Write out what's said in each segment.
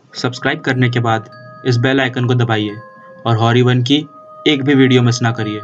Subscribe करने के बाद इस बेल आइकन को दबाइए और हॉरी वन की एक भी वीडियो मिस ना करिए।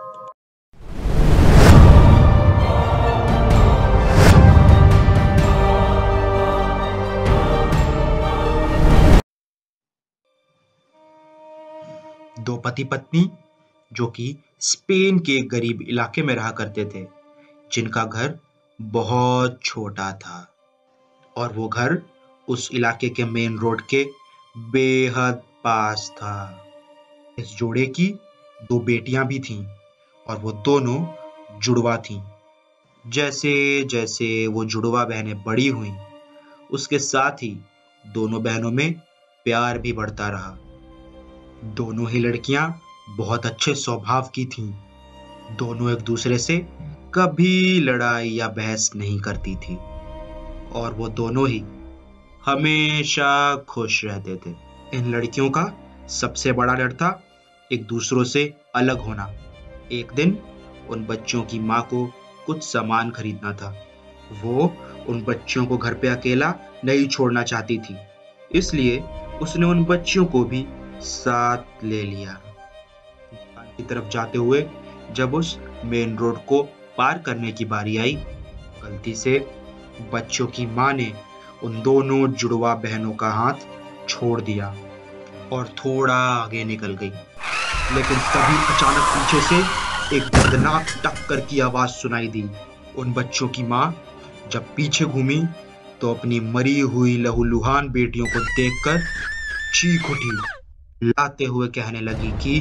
दो पति पत्नी जो कि स्पेन के एक गरीब इलाके में रहा करते थे, जिनका घर बहुत छोटा था और वो घर उस इलाके के मेन रोड के बेहद पास था। इस जोड़े की दो बेटियां भी थीं और वो दोनों जुड़वा थीं। जैसे जैसे वो जुड़वा बहनें बड़ी हुईं, उसके साथ ही दोनों बहनों में प्यार भी बढ़ता रहा। दोनों ही लड़कियां बहुत अच्छे स्वभाव की थीं। दोनों एक दूसरे से कभी लड़ाई या बहस नहीं करती थी और वो दोनों ही हमेशा खुश रहते थे। इन लड़कियों का सबसे बड़ा डर था एक दूसरों से अलग होना। एक दिन उन बच्चों की माँ को कुछ सामान खरीदना था। वो उन बच्चों को घर पे अकेला नहीं छोड़ना चाहती थी, इसलिए उसने उन बच्चों को भी साथ ले लिया। दुकान की तरफ जाते हुए जब उस मेन रोड को पार करने की बारी आई, गलती से बच्चों की माँ ने उन दोनों जुड़वा बहनों का हाथ छोड़ दिया और थोड़ा आगे निकल गई। लेकिन तभी अचानक पीछे से एक दर्दनाक टक्कर की आवाज सुनाई दी। उन बच्चों की माँ जब पीछे घूमी तो अपनी मरी हुई लहूलुहान बेटियों को देखकर चीख उठी, लाते हुए कहने लगी कि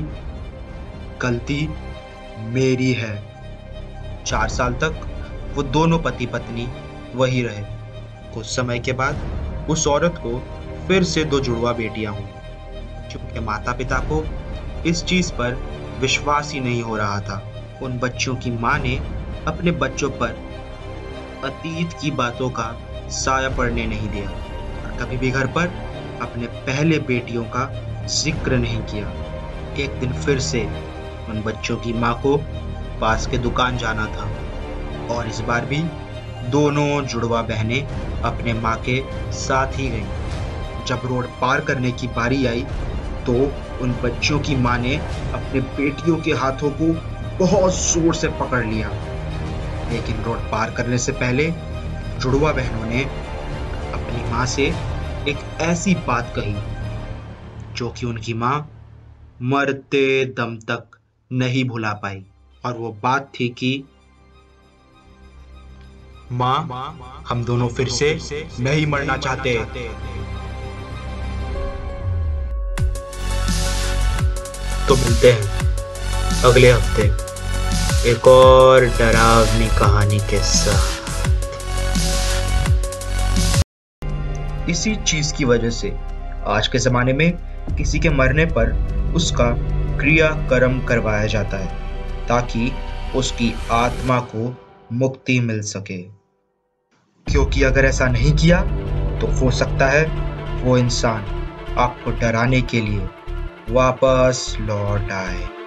गलती मेरी है। 4 साल तक वो दोनों पति पत्नी वही रहे। कुछ समय के बाद उस औरत को फिर से 2 जुड़वा बेटियां हुई। उनके माता पिता को इस चीज पर विश्वास ही नहीं हो रहा था। उन बच्चों की माँ ने अपने बच्चों पर अतीत की बातों का साया पड़ने नहीं दिया और कभी भी घर पर अपने पहले बेटियों का जिक्र नहीं किया। एक दिन फिर से उन बच्चों की माँ को पास के दुकान जाना था और इस बार भी दोनों जुड़वा बहनें अपने माँ के साथ ही गईं। जब रोड पार करने की बारी आई तो उन बच्चों की माँ ने अपने बेटियों के हाथों को बहुत जोर से पकड़ लिया। लेकिन रोड पार करने से पहले जुड़वा बहनों ने अपनी माँ से एक ऐसी बात कही जो कि उनकी माँ मरते दम तक नहीं भुला पाई। और वो बात थी कि माँ, हम दोनों फिर से नहीं मरना चाहते। तो मिलते हैं अगले हफ्ते एक और डरावनी कहानी के साथ। इसी चीज की वजह से आज के जमाने में किसी के मरने पर उसका क्रियाकर्म करवाया जाता है ताकि उसकी आत्मा को मुक्ति मिल सके, क्योंकि अगर ऐसा नहीं किया तो हो सकता है वो इंसान आपको डराने के लिए वापस लौट आए।